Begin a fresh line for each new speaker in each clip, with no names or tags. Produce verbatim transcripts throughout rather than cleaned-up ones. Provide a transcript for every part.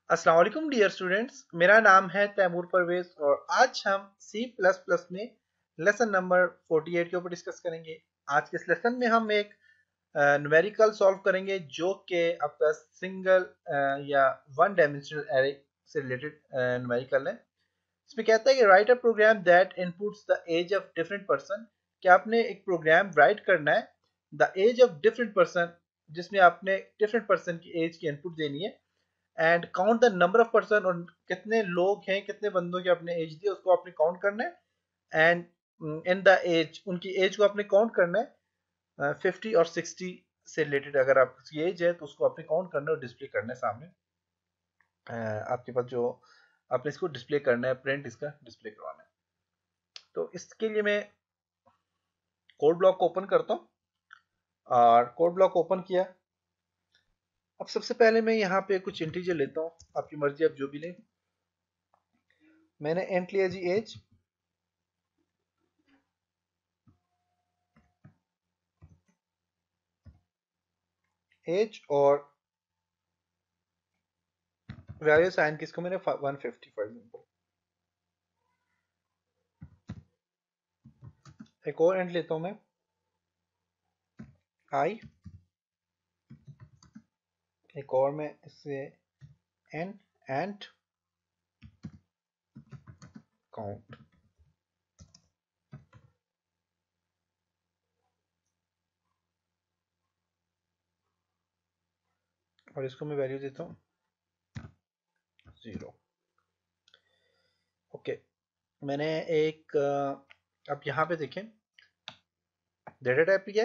अस्सलाम वालेकुम dear students, मेरा नाम है तैमूर परवेज और आज हम सी प्लस प्लस में लेसन नंबर अड़तालीस के ऊपर डिस्कस करेंगे। आज के इस लेसन में हम एक न्यूमेरिकल सॉल्व करेंगे जो कि आपका सिंगल या वन डायमेंशनल एरे से रिलेटेड न्यूमेरिकल है। इसमें कहता है कि write a program that inputs the age of different person, कि आपने एक प्रोग्राम राइट करना है the age of different person, जिसमें आपने डिफरेंट पर्सन की एज की इनपुट देनी है and count the number of person, और कितने लोग हैं, कितने बंदों की आपने एज दी उसको आपने काउंट करना है। एंड इन द एज, उनकी एज को आपने काउंट करना है फिफ्टी और सिक्सटी से रिलेटेड। अगर आपकी एज है तो उसको आपने काउंट करना है और डिस्प्ले करना है सामने। uh, आपके पास जो आपने इसको डिस्प्ले करना है, प्रिंट इसका डिस्प्ले करवाना है। तो इसके लिए मैं कोड ब्लॉक को ओपन करता हूँ और कोड ब्लॉक ओपन किया। अब सबसे पहले मैं यहाँ पे कुछ इंटीजर लेता हूँ, आपकी मर्जी, आप जो भी लें। मैंने एंट लिया जी एज, एज और वैल्यू साइन किसको मैंने वन फिफ्टी फॉर एग्जांपल। एक और एंट लेता हूं मैं, आई। एक और मैं इससे एन एंड काउंट, और इसको मैं वैल्यू देता हूं जीरो। ओके, मैंने एक अब यहां पे देखें, डेटा टाइप लिया,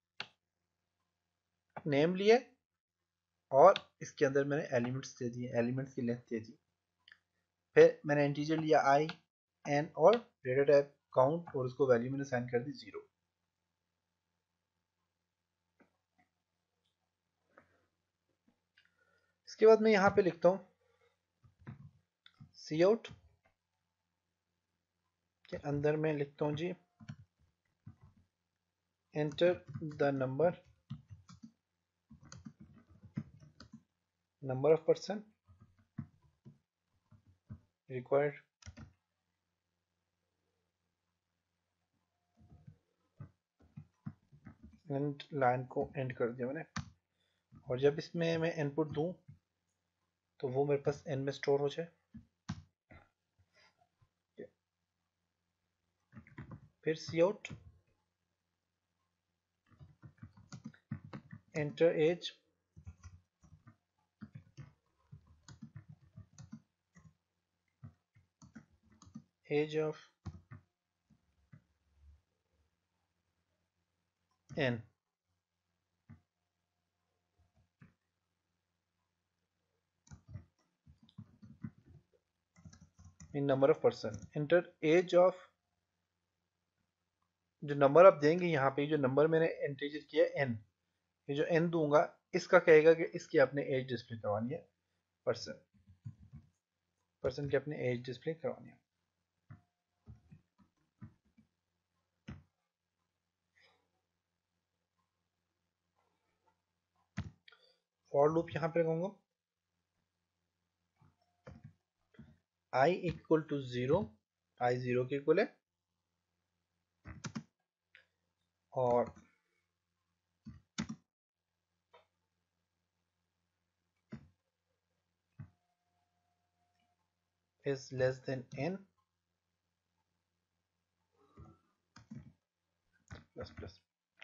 नेम लिया और इसके अंदर मैंने एलिमेंट्स दे दिए, एलिमेंट्स की लेंथ दे दी। फिर मैंने इंटीजर लिया आई एन और डेटा टाइप काउंट, और उसको वैल्यू मैंने साइन कर दी जीरो। इसके बाद मैं यहां पे लिखता हूं सी आउट के अंदर मैं लिखता हूं जी enter the number number of person required, end line को एंड कर दिया मैंने। और जब इसमें मैं इनपुट दूं तो वो मेरे पास एन में स्टोर हो जाए। फिर c out enter age, age of n, in number of person, enter age of, जो नंबर आप देंगे यहाँ पे, जो नंबर मैंने इंटीजर किया एन, ये जो एन दूंगा इसका कहेगा कि इसकी आपने एज डिस्प्ले करवानी है, पर्सन पर्सन की अपने एज डिस्प्ले करवानी है। फॉर लूप यहाँ पे कहूंगा i equal to zero, i zero के इक्वल है, और is less than n plus plus.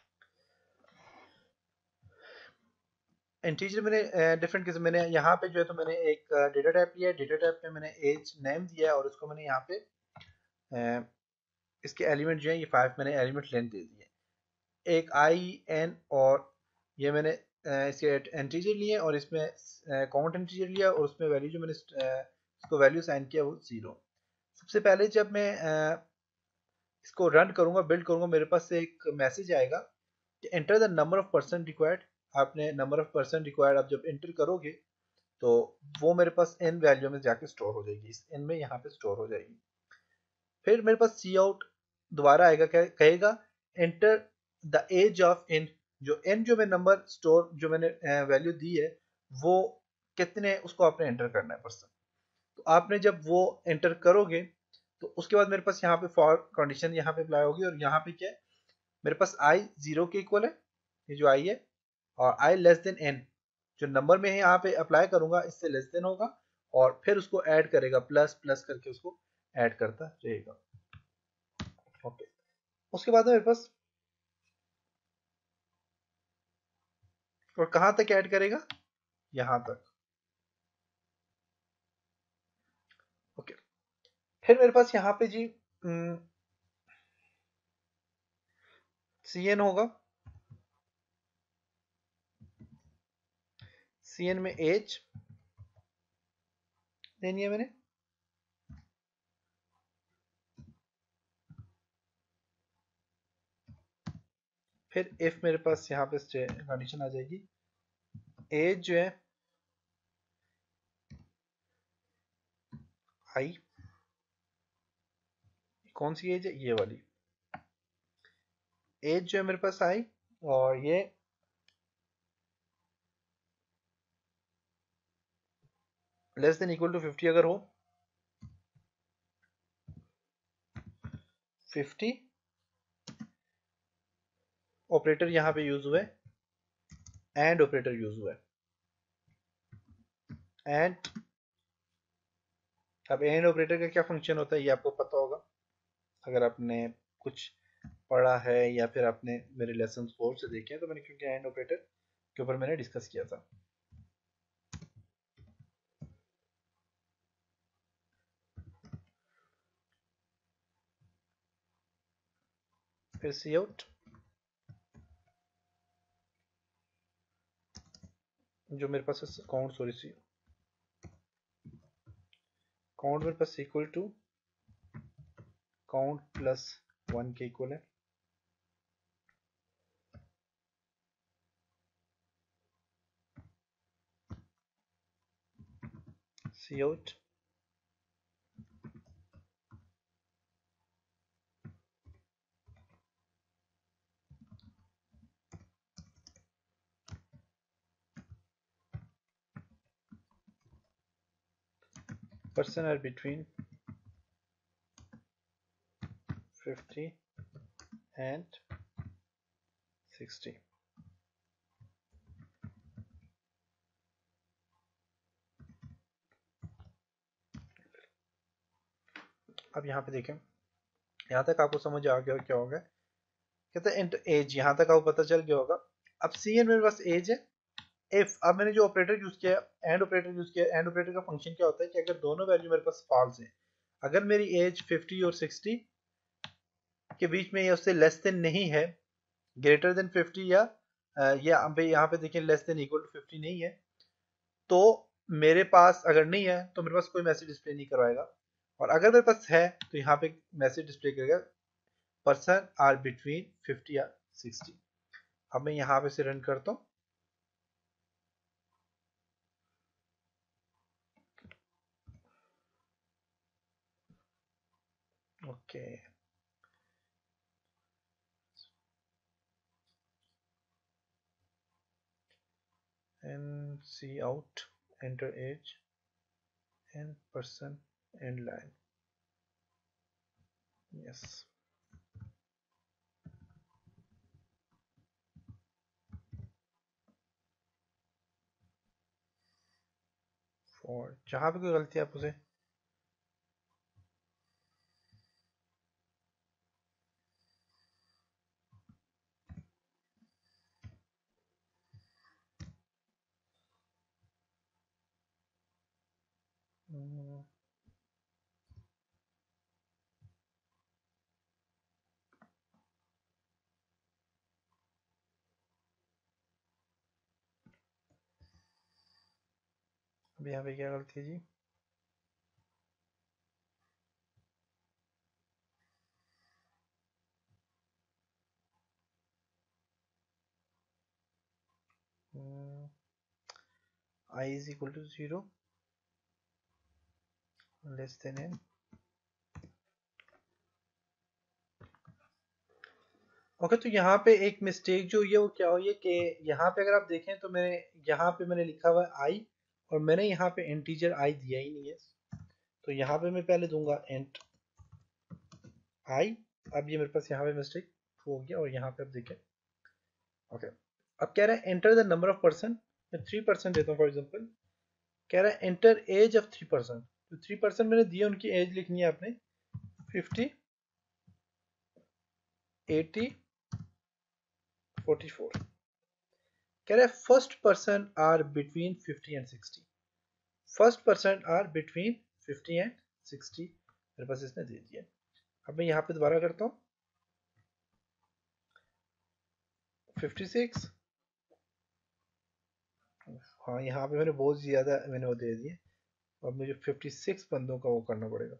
Integer मैंने डिफरेंट किस्म, मैंने यहाँ पे जो है तो मैंने एक डेटा टाइप लिया है, डेटा टाइप में मैंने एज नेम दिया है और उसको मैंने यहाँ पे uh, इसके एलिमेंट जो है ये फाइव मैंने एलिमेंट लेंथ दे दी है। एक आई एन, और ये मैंने uh, इसके इंटीजर लिए और इसमें काउंट uh, इंटीजर लिया और उसमें वैल्यू जो मैंने uh, इसको वैल्यू साइन किया वो जीरो। सबसे पहले जब मैं uh, इसको रन करूंगा, बिल्ड करूंगा, मेरे पास से एक मैसेज आएगा कि enter the number of person required. आपने नंबर ऑफ पर्सन रिक्वायर्ड आप जब एंटर करोगे तो वो मेरे पास एन वैल्यू में जाके स्टोर हो जाएगी, इस एन में यहाँ पे स्टोर हो जाएगी। फिर मेरे पास सी आउट दोबारा आएगा, क्या कहेगा, enter the age of n, जो एन जो मैं नंबर स्टोर जो मैंने वैल्यू दी है वो कितने उसको आपने एंटर करना है परसेंट। तो आपने जब वो एंटर करोगे तो उसके बाद मेरे पास यहाँ पे फॉर कंडीशन यहाँ पे अप्लाई होगी, और यहाँ पे क्या है, मेरे पास आई जीरो के इक्वल है, ये जो आई है, और आई लेस देन एन, जो नंबर में है यहाँ पे अप्लाई करूंगा इससे लेस देन होगा, और फिर उसको ऐड करेगा, प्लस प्लस करके उसको ऐड करता रहेगा। ओके, उसके बाद मेरे पास, और कहां तक ऐड करेगा, यहां तक। ओके, फिर मेरे पास यहाँ पे जी सी एन होगा, सी एन में एज देनी है मैंने, फिर इफ मेरे पास यहाँ पे कंडीशन आ जाएगी, एज जो है आई, कौन सी एज है, ये वाली एज जो है मेरे पास आई, और ये less than equal to fifty अगर हो, फिफ्टी ऑपरेटर यहाँ पे यूज हुआ है, एंड ऑपरेटर यूज हुआ है, एंड अब एंड ऑपरेटर का क्या फंक्शन होता है ये आपको पता होगा, अगर आपने कुछ पढ़ा है या फिर आपने मेरे लेसन फोर से देखे हैं, तो मैंने, क्योंकि एंड ऑपरेटर के ऊपर मैंने डिस्कस किया था। फिर सी आउट, जो मेरे पास काउंट, सॉरी सी काउंट मेरे पास equal to count plus one के इक्वल है, c out person are between fifty and sixty. अब यहाँ पे देखें, यहाँ तक आपको समझ आ गया क्या होगा, कहते हैं एज, यहाँ तक आपको पता चल गया होगा। अब सी एन मेरे पास एज है, इफ, अब मैंने जो ऑपरेटर यूज किया, एंड ऑपरेटर यूज किया, एंड ऑपरेटर का फंक्शन क्या होता है कि अगर दोनों वैल्यू मेरे पास फॉल्स है, अगर मेरी एज फिफ्टी और सिक्सटी के बीच में या उससे लेस देन नहीं है, ग्रेटर देन फिफ्टी, या ये यहाँ पे यहाँ पे देखिए less than equal to fifty नहीं है, तो मेरे पास, अगर नहीं है तो मेरे पास कोई मैसेज डिस्प्ले नहीं करवाएगा, और अगर मेरे पास है तो यहाँ पे मैसेज डिस्प्ले करेगा पर्सन आर बिटवीन फिफ्टी या सिक्सटी। अब मैं यहाँ पे से रन करता हूँ, okay, and see out, enter age and person and line, yes, for जहाँ पे कोई गलती है आप उसे हम्म, अब यहाँ पे क्या गलती है जी, i is equal to zero less than n। Okay, तो यहाँ पे एक मिस्टेक जो हुई है वो क्या हुई है कि यहाँ पे अगर आप देखें तो मैंने यहाँ पे मैंने लिखा हुआ है आई, और मैंने यहाँ पे इंटीजर आई दिया ही नहीं है, तो यहाँ पे मैं पहले दूंगा इंट आई। अब ये मेरे पास यहाँ पे मिस्टेक हो गया और यहाँ पे अब देखें ओके। अब कह रहा है enter the number of person, मैं थ्री परसेंट देता हूँ फॉर एग्जाम्पल। कह रहा है enter age of three person, तो थ्री परसेंट मैंने दिया, उनकी एज लिखनी है आपने फिफ्टी, एटी, फोर्टी फोर। कह रहा है first person are between fifty and sixty, first person are between fifty and sixty मेरे पास इसने दे दिया। अब मैं यहाँ पे दोबारा करता हूँ फिफ्टी सिक्स, हाँ यहाँ पे मैंने बहुत ज़्यादा मैंने वो दे दिए। अब मुझे फिफ्टी सिक्स बंदों का वो करना पड़ेगा,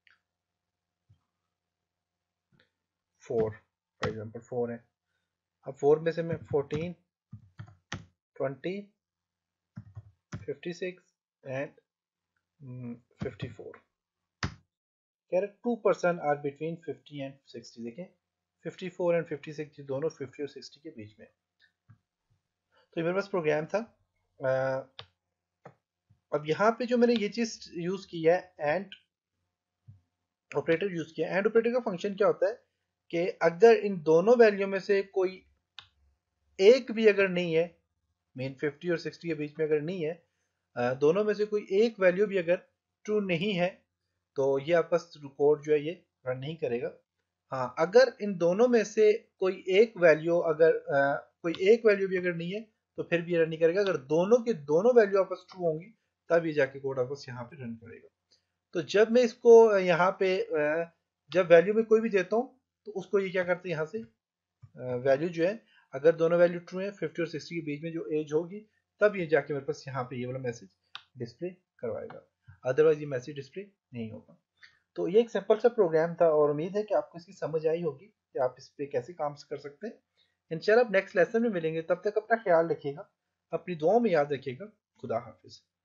फोर फॉर एग्जाम्पल फोर है। अब फोर में से मैं fourteen, twenty, fifty six and fifty four. कह रहे two person are between fifty and sixty. देखें fifty four and fifty six दोनों फिफ्टी और सिक्सटी के बीच में। तो ये मेरे पास प्रोग्राम था। uh, अब यहाँ पे जो मैंने ये चीज यूज की है एंड ऑपरेटर यूज किया। एंड ऑपरेटर का फंक्शन क्या होता है कि अगर इन दोनों वैल्यू में से कोई एक भी अगर नहीं है, मीन फिफ्टी और सिक्सटी के बीच में अगर नहीं है, दोनों में से कोई एक वैल्यू भी अगर ट्रू नहीं है, तो ये आपका कोड जो है ये रन नहीं करेगा। हाँ अगर इन दोनों में से कोई एक वैल्यू अगर आ, कोई एक वैल्यू भी अगर नहीं है तो फिर भी ये रन नहीं करेगा। अगर दोनों के दोनों वैल्यू आपस ट्रू होंगी तब ये जाके कोड आपस यहाँ पे रन करेगा। तो जब मैं इसको यहाँ पे जब वैल्यू में कोई भी देता हूँ तो उसको ये क्या करते हैं, यहाँ से वैल्यू जो है अगर दोनों वैल्यू ट्रू है फिफ्टी और सिक्सटी के बीच में जो एज होगी तब ये जाके मेरे पास यहाँ पे ये वाला मैसेज डिस्प्ले करवाएगा, अदरवाइज ये मैसेज डिस्प्ले नहीं होगा। तो ये एक सिंपल सा प्रोग्राम था और उम्मीद है कि आपको इसकी समझ आई होगी कि आप इस पे कैसे काम कर सकते हैं। इंशाल्लाह आप नेक्स्ट लेसन में मिलेंगे, तब तक अपना ख्याल रखिएगा, अपनी दुआओं में याद रखिएगा। खुदा हाफिज।